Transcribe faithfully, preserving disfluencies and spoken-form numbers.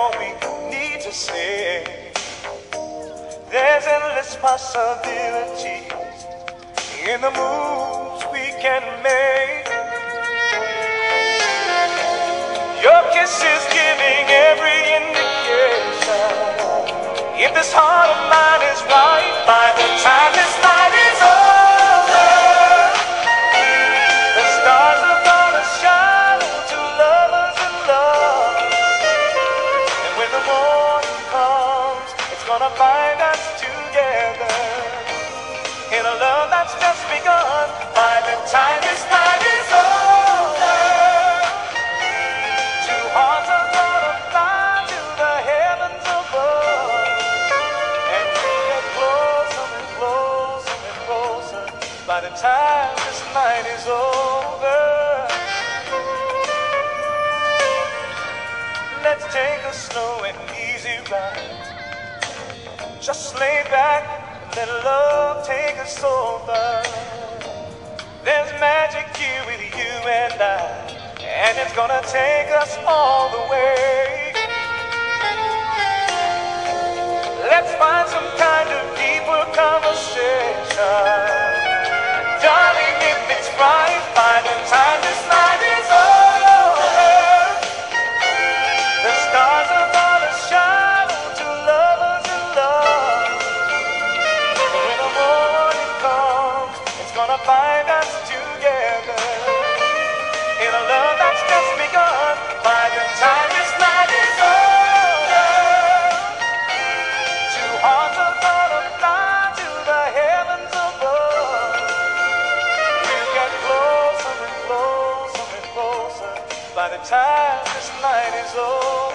all we need to say. There's endless possibilities in the moves we can make. Your kiss is giving every indication. If this heart of mine is right, by the time this night is over, the stars are gonna shine to lovers in love. And when the morning comes, it's gonna find us together in a love that's just begun. By the time this night is over, two hearts are gonna fly to the heavens above, and we get closer and closer and closer by the time this night is over. Let's take a slow and easy ride. Just lay back and let love take us over. There's magic here with you and I, and it's gonna take us all the way. Let's find some kind of deeper conversation. Darling, if it's right, by the time this night is over, the stars are gonna shine to lovers in love. And when the morning comes, it's gonna find us together in a love that's just begun. By the time this night is over, two hearts are gonna fly to the heavens above. We'll get closer and closer and closer by the time this night is over.